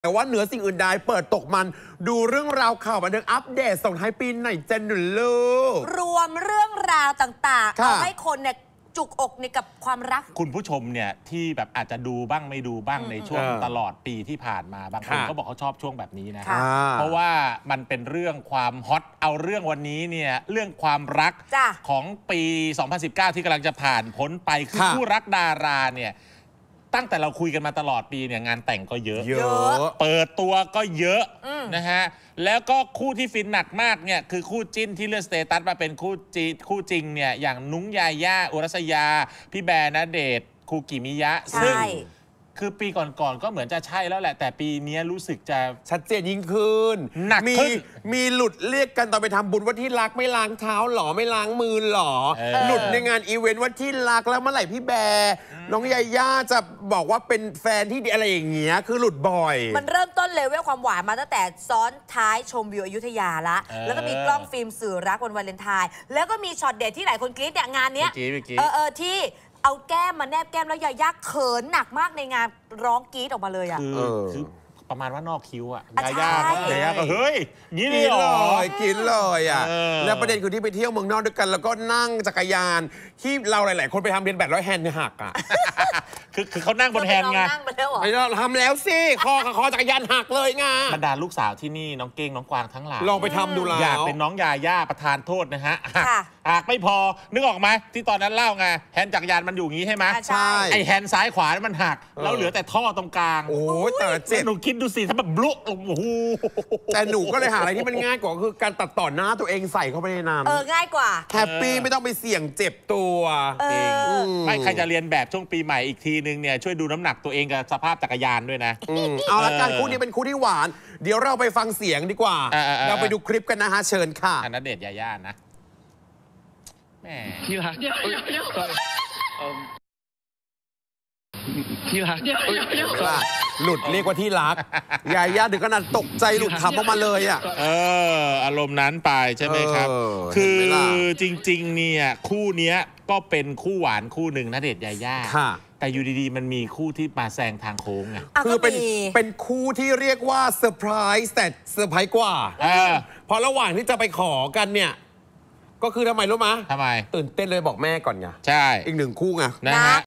แต่ว่าเหนือสิ่งอื่นใดเปิดตกมันดูเรื่องราวข่าวบันเทิงอัปเดตส่งท้ายปีไหนเจนหนุนลูกรวมเรื่องราวต่างๆเอาให้คนเนี่ยจุกอกในกับความรักคุณผู้ชมเนี่ยที่แบบอาจจะดูบ้างไม่ดูบ้างในช่วงตลอดปีที่ผ่านมาบางคนก็บอกเขาชอบช่วงแบบนี้นะเพราะว่ามันเป็นเรื่องความฮอตเอาเรื่องวันนี้เนี่ยเรื่องความรักของปี 2019 ที่กำลังจะผ่านพ้นไปคือคู่รักดาราเนี่ยตั้งแต่เราคุยกันมาตลอดปีเนี่ยงานแต่งก็เยอะเปิดตัวก็เยอะนะฮะแล้วก็คู่ที่ฟินหนักมากเนี่ยคือคู่จิ้นที่เลื่อนสเตตัสมาเป็นคู่จริงเนี่ยอย่างนุ้งยาย่าอุรัสยาพี่แบร์ณเดชน์คูกิมิยะซึ่งคือปีก่อนๆก็เหมือนจะใช่แล้วแหละแต่ปีนี้รู้สึกจะชัดเจนยิ่งขึ้นหนักขึ้นมีหลุดเรียกกันตอนไปทำบุญว่าที่รักไม่ล้างเท้าหรอไม่ล้างมือหรอหลุดในงานอีเวนต์ว่าที่รักแล้วเมื่อไหร่พี่แบร์น้องยาย่าจะบอกว่าเป็นแฟนที่ดีอะไรอย่างเงี้ยคือหลุดบ่อยมันเริ่มต้นเลเวลความหวานมาตั้งแต่ซ้อนท้ายชมวิวอยุธยาละแล้วก็มีกล้องฟิล์มสื่อรักวันวาเลนไทน์แล้วก็มีช็อตเด็ดที่หลายคนกรี๊ดเนี่ยงานเนี้ยที่เอาแก้มมาแนบแก้มแล้วยาย่าเขินหนักมากในงานร้องกรี๊ดออกมาเลยอ่ะคือประมาณว่านอกคิ้วอ่ะยาย่าก็เฮ้ยงี้เลยกินเลยอ่ะแล้วประเด็นคือที่ไปเที่ยวเมืองนอกด้วยกันแล้วก็นั่งจักรยานที่เราหลายๆคนไปทำเรียนแบบแล้วแฮนด์หักอ่ะคือเขานั่งบนแฮนด์ไงไม่เราทำแล้วสิคอจักรยานหักเลยไงบรรดาลูกสาวที่นี่น้องเก้งน้องกวางทั้งหลายลองไปทำดูแล้วอยากเป็นน้องยาย่าประทานโทษนะฮะหากไม่พอนึกออกไหมที่ตอนนั้นเล่าไงแฮนด์จักรยานมันอยู่งี้ใช่ไหมใช่ไอแฮนด์ซ้ายขวามันหักแล้วเหลือแต่ท่อตรงกลางโอ้ยแต่เจ็บหนูคิดดูสิถ้าแบบบลุโอ้โหแต่หนูก็เลยหาอะไรที่มันง่ายกว่าคือการตัดต่อหน้าตัวเองใส่เข้าไปในน้ำง่ายกว่าแฮปปี้ไม่ต้องไปเสี่ยงเจ็บตัวไม่ใครจะเรียนแบบช่วงปีใหม่อีกทีนึงเนี่ยช่วยดูน้ำหนักตัวเองกับสภาพจักรยานด้วยนะเอาละกันคู่นี้เป็นคู่ที่หวานเดี๋ยวเราไปฟังเสียงดีกว่าเราไปดูคลิปกันนะฮะเชิญค่ะณเดชน์ยาย่านะแม่ที่รักที่รักหลุดเรียกว่าที่รักยาย่าถึงขนาดตกใจหลุดคำออกมาเลยอ่ะอารมณ์นั้นไปใช่ไหมครับคือจริงๆเนี่ยคู่นี้ก็เป็นคู่หวานคู่หนึ่งณเดชน์ยาย่าแต่อยู่ดีๆมันมีคู่ที่มาแซงทางโค้งไงคือเป็นคู่ที่เรียกว่าเซอร์ไพรส์แต่เซอร์ไพรส์กว่าเพราะระหว่างที่จะไปขอกันเนี่ยก็คือทำไมรู้ไหมทำไมตื่นเต้นเลยบอกแม่ก่อนไงใช่อีกหนึ่งคู่ไงนะฮะ